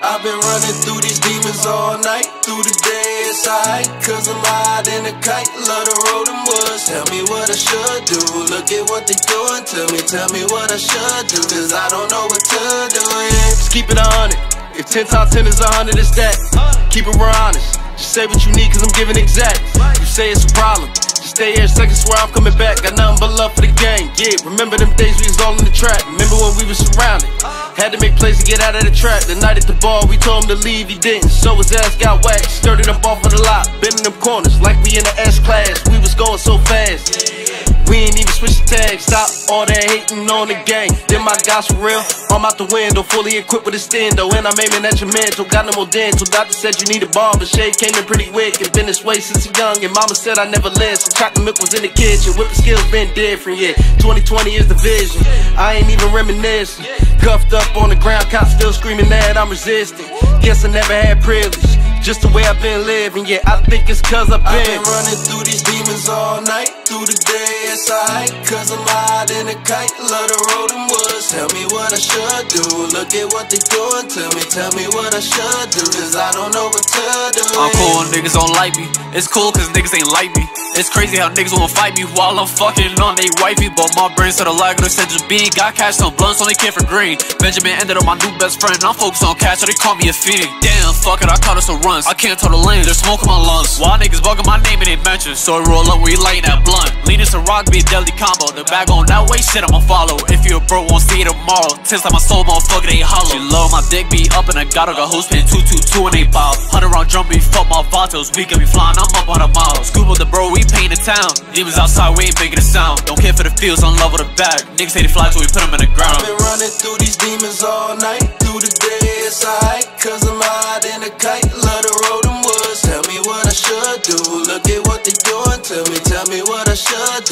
I've been running through these demons all night, through the day it's alright, cause I'm high in a kite, love to roll them woods. Tell me what I should do, look at what they doing to me. Tell me what I should do, cause I don't know what to do, yeah. Just keep it 100, if 10 times 10 is 100, it's that. Keep it real honest, just say what you need cause I'm giving exact. You say it's a problem, just stay here a second, swear I'm coming back. Got nothing but love for the game, yeah. Remember them days we was all in the trap, remember when we was surrounded. Had to make plays to get out of the trap. The night at the bar, we told him to leave, he didn't. So his ass got whacked, skirted up off of the lot. Been in them corners, like we in the S-class. We was going so fast, we ain't even switch the tag. Stop all that hating on the gang. Then my guys for real, I'm out the window, fully equipped with a stendo. And I'm aiming at your mental, got no more dental. Doctor said you need a barber shave, came in pretty quick. It's been this way since a young, and mama said I never listened. Chocolate milk was in the kitchen, with the skills been different, yeah. 2020 is the vision, I ain't even reminiscing. Cuffed up on the ground, cops still screaming that I'm resisting. Guess I never had privilege, just the way I've been living, yeah. I think it's cause I've been running through these demons all night, through the day it's alright, cause I'm high in a kite, love to roll them woods. Tell me what I should do, look at what they doing to me. Tell me what I should do, cause I don't know what to do. I'm cool when niggas don't like me, it's cool cause niggas ain't like me. It's crazy how niggas wanna fight me while I'm fucking on they wifey. But my brain's to the lag of the central being. Got cash on blunts, only care for green. Benjamin ended up my new best friend. I'm focused on cash, so they call me a fiend. Damn, fuck it, I caught us a runs. I can't tell the lanes, there's smoke in my lungs. Why niggas bugging my name and they mention? So I roll up, we lighting that blunt. Leaning to rock, be a deadly combo. The bag on that way, shit I'ma follow. If you a bro, won't see it tomorrow. Tits like my soul, motherfucker, they hollow. She low, my dick be up and I got hoes paying 222 and they bow. 100 round drum beat, fuck my vatos. We can be flying, I'm up 100 miles. Scoop up the bro, we paint the town. Demons outside, we ain't making a sound. Don't care for the fields, on level the bag. Niggas say they fly till we put them in the ground. I've been running through these demons all night, through the day it's alright, cause I'm high in a kite, love to roll them woods. Tell me what I should do, look at what they doing to me. Tell me what I should